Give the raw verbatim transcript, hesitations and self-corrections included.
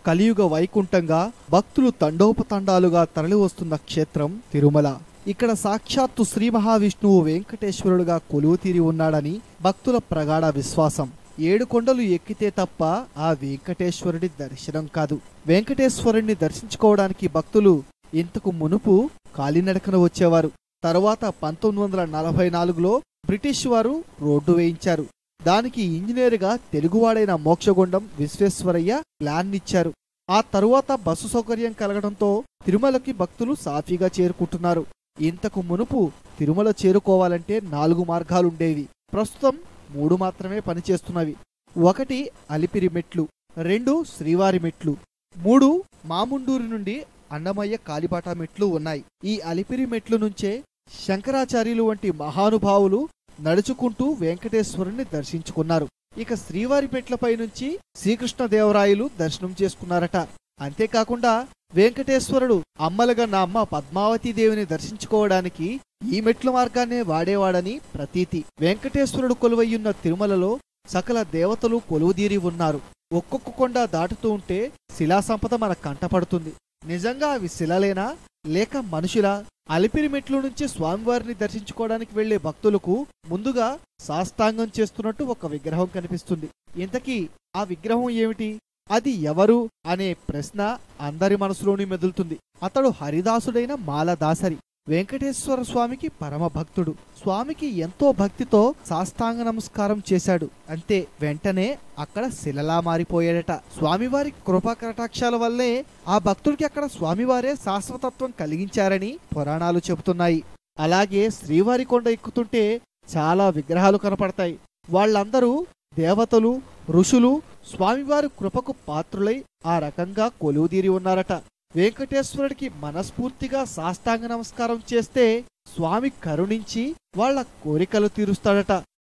కలియుగ వైకుంఠంగా భక్తులు తండోపతండాలుగా తరలివస్తున్న క్షేత్రం తిరుమల. ఇక్కడ సాక్షాత్తు శ్రీ మహావిష్ణువు వెంకటేశ్వరుడుగా కొలువుతీరి ఉన్నాడని భక్తుల ప్రగాఢ విశ్వాసం. ఏడు కొండలు ఎక్కితే తప్ప ఆ వెంకటేశ్వరుడి దర్శనం కాదు. వెంకటేశ్వరుణ్ణి దర్శించుకోవడానికి భక్తులు ఇంతకు మునుపు కాలినడకన వచ్చేవారు. తరువాత పంతొమ్మిది వందల నలభై నాలుగులో బ్రిటిష్ వారు రోడ్డు వేయించారు. దానికి ఇంజనీరుగా తెలుగువాడైన మోక్షగుండం విశ్వేశ్వరయ్య ప్లాన్ ఇచ్చారు. ఆ తరువాత బస్సు సౌకర్యం కలగడంతో తిరుమలకి భక్తులు సాఫీగా చేరుకుంటున్నారు. ఇంతకు మునుపు తిరుమల చేరుకోవాలంటే నాలుగు మార్గాలుండేవి. ప్రస్తుతం మూడు మాత్రమే పనిచేస్తున్నవి. ఒకటి అలిపిరి మెట్లు, రెండు శ్రీవారి మెట్లు, మూడు మాముండూరు నుండి అన్నమయ్య కాలిబాట మెట్లు ఉన్నాయి. ఈ అలిపిరి మెట్లు నుంచే శంకరాచార్యులు వంటి మహానుభావులు నడుచుకుంటూ వెంకటేశ్వరుణ్ణి దర్శించుకున్నారు. ఇక శ్రీవారి మెట్లపై నుంచి శ్రీకృష్ణదేవరాయలు దర్శనం చేసుకున్నారట. అంతేకాకుండా వెంకటేశ్వరుడు అమ్మలుగా నా అమ్మ పద్మావతీదేవిని దర్శించుకోవడానికి ఈ మెట్ల మార్గాన్నే వాడేవాడని ప్రతీతి. వెంకటేశ్వరుడు కొలువయ్యున్న తిరుమలలో సకల దేవతలు కొలువుదీరి ఉన్నారు. ఒక్కొక్క కొండ దాటుతూ ఉంటే శిలా సంపద మన కంటపడుతుంది. నిజంగా అవి శిలలేనా లేక మనుషులా? అలిపిరి మెట్లు నుంచి స్వామివారిని దర్శించుకోవడానికి వెళ్లే భక్తులకు ముందుగా సాష్టాంగం చేస్తున్నట్టు ఒక విగ్రహం కనిపిస్తుంది. ఇంతకీ ఆ విగ్రహం ఏమిటి? అది ఎవరు అనే ప్రశ్న అందరి మనసులోని మెదులుతుంది. అతడు హరిదాసుడైన మాలదాసరి. వెంకటేశ్వర స్వామికి పరమ భక్తుడు. స్వామికి ఎంతో భక్తితో సాష్టాంగ నమస్కారం చేశాడు. అంతే, వెంటనే అక్కడ శిలలా మారిపోయాడట. స్వామివారి కృపా కటాక్షాల వల్లే ఆ భక్తుడికి అక్కడ స్వామివారే శాశ్వతత్వం కలిగించారని పురాణాలు చెబుతున్నాయి. అలాగే శ్రీవారి కొండ ఎక్కుతుంటే చాలా విగ్రహాలు కనపడతాయి. వాళ్ళందరూ దేవతలు, ఋషులు స్వామివారి కృపకు పాత్రులై ఆ రకంగా కొలువుదీరి ఉన్నారట. వెంకటేశ్వరుడికి మనస్ఫూర్తిగా సాష్టాంగ నమస్కారం చేస్తే స్వామి కరుణించి వాళ్ల కోరికలు తీరుస్తాడట.